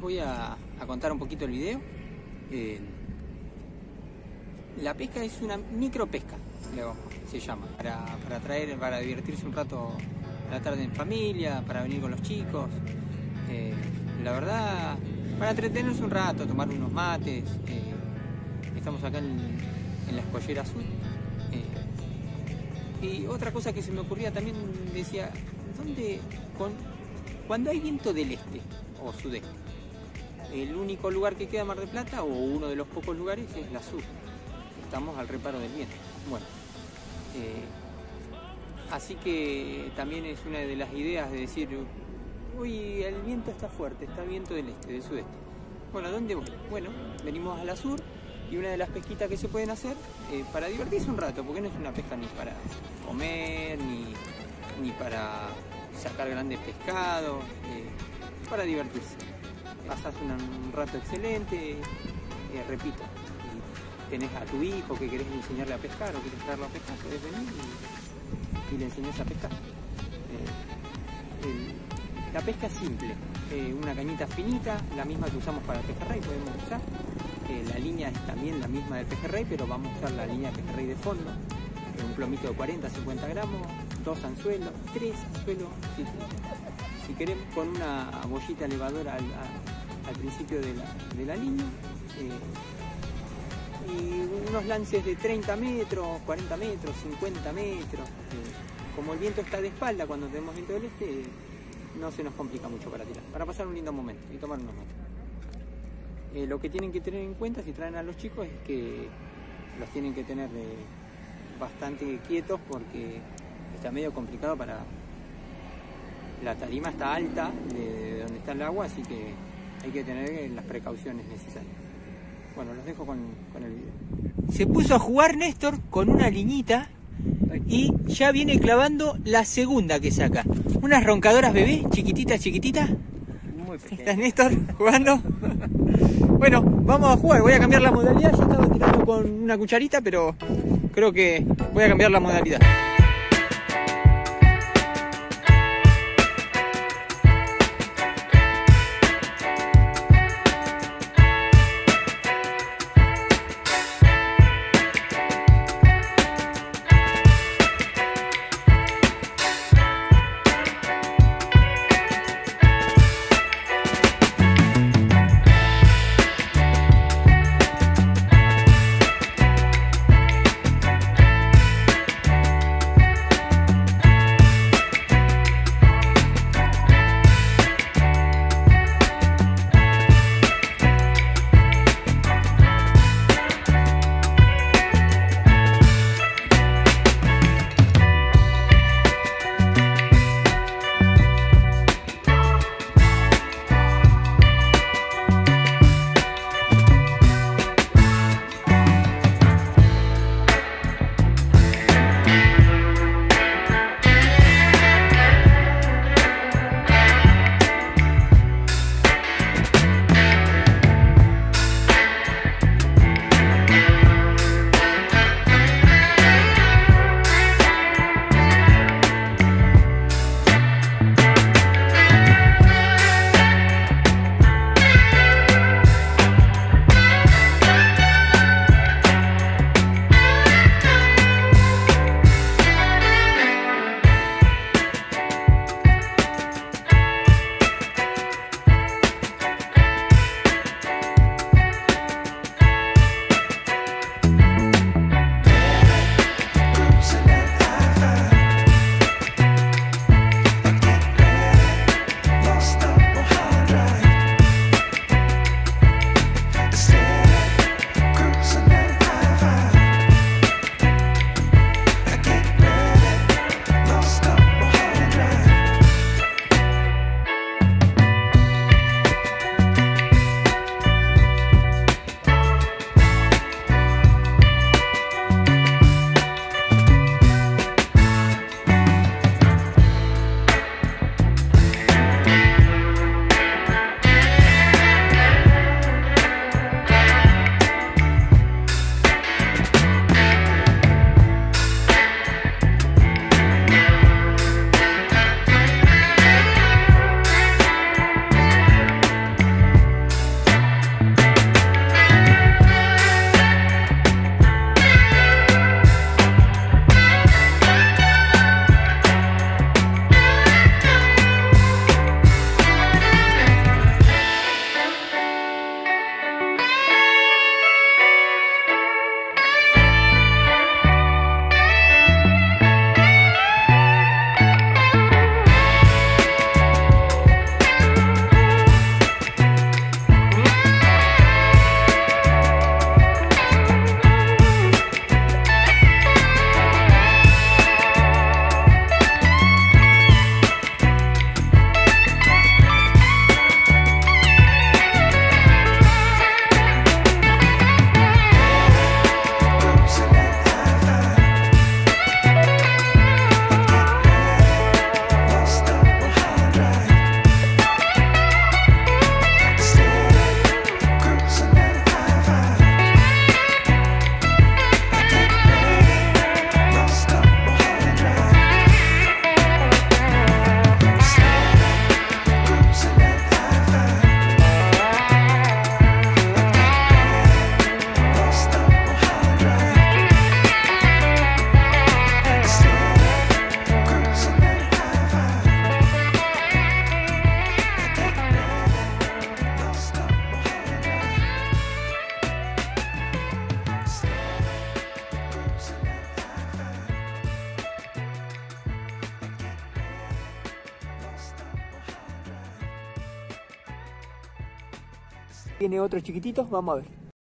voy a contar un poquito el video. La pesca es una micropesca, se llama, para divertirse un rato a la tarde en familia, para venir con los chicos. La verdad, para entretenerse un rato, tomar unos mates. Estamos acá en la Escollera Sur. Y otra cosa que se me ocurría también, decía, cuando hay viento del este o sudeste, el único lugar que queda Mar del Plata, o uno de los pocos lugares, es la sur. Estamos al reparo del viento. Bueno, así que también es una de las ideas de decir, uy, el viento está fuerte, está viento del este, del sudeste. Bueno, ¿a dónde voy? Bueno, venimos a la sur, y una de las pesquitas que se pueden hacer para divertirse un rato, porque no es una pesca ni para comer, ni para sacar grandes pescados, para divertirse. Pasás un rato excelente, repito, tenés a tu hijo que querés enseñarle a pescar o querés traerlo a pescar, podés venir y le enseñás a pescar. La pesca es simple, una cañita finita, la misma que usamos para el pejerrey, podemos usar. La línea es también la misma del pejerrey, pero vamos a usar la línea pejerrey de fondo, un plomito de 40-50 gramos, 2 anzuelos, 3 anzuelos, si queremos, con una bollita elevadora al principio de la línea, y unos lances de 30 metros, 40 metros, 50 metros. Como el viento está de espalda cuando tenemos viento del este, no se nos complica mucho para tirar, para pasar un lindo momento y tomar unos mates. Lo que tienen que tener en cuenta si traen a los chicos es que los tienen que tener bastante quietos, porque está medio complicado la tarima está alta de donde está el agua, así que hay que tener las precauciones necesarias. Bueno, los dejo con el video. Se puso a jugar Néstor con una liñita y ya viene clavando la segunda que saca. Unas roncadoras bebé, chiquititas. Muy pequeñas. ¿Estás, Néstor, jugando? Bueno, vamos a jugar, voy a cambiar la modalidad. Yo estaba tirando con una cucharita, pero creo que voy a cambiar la modalidad. Tiene otros chiquititos, vamos a ver.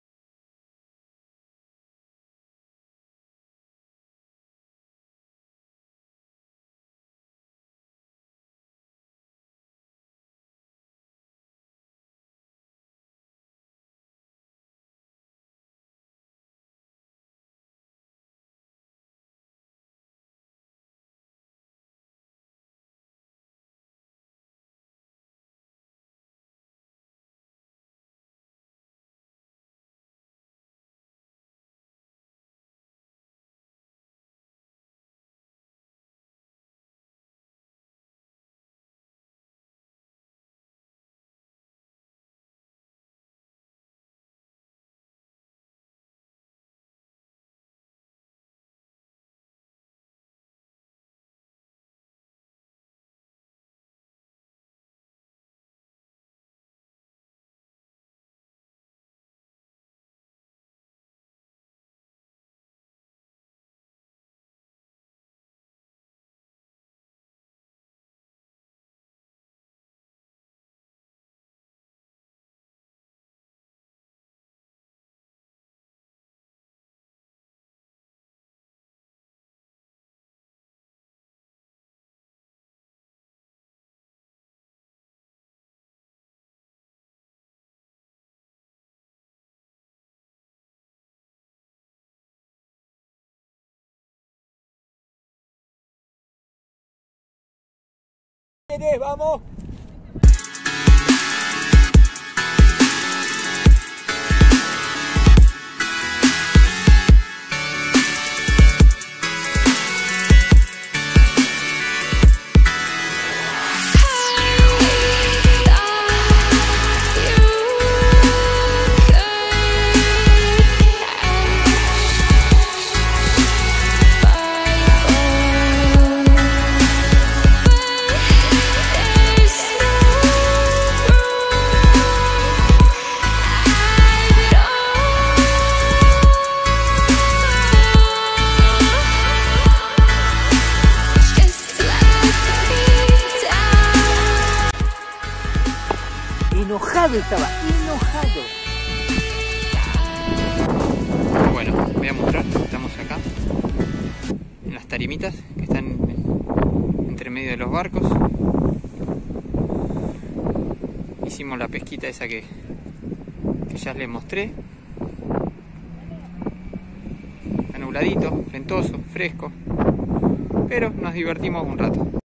¡Vamos! Enojado estaba, enojado. Bueno, voy a mostrar, estamos acá en las tarimitas que están entre medio de los barcos. Hicimos la pesquita esa que ya les mostré. Está nubladito, ventoso, fresco, pero nos divertimos un rato.